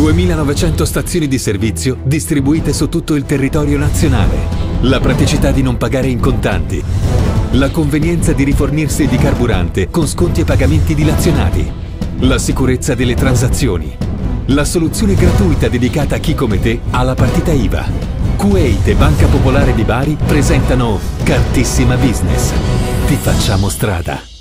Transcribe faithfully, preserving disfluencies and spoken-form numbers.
duemilanovecento stazioni di servizio distribuite su tutto il territorio nazionale. La praticità di non pagare in contanti. La convenienza di rifornirsi di carburante con sconti e pagamenti dilazionati. La sicurezza delle transazioni. La soluzione gratuita dedicata a chi come te ha la partita I V A. Kuwait e Banca Popolare di Bari presentano Cartissima Business. Ti facciamo strada.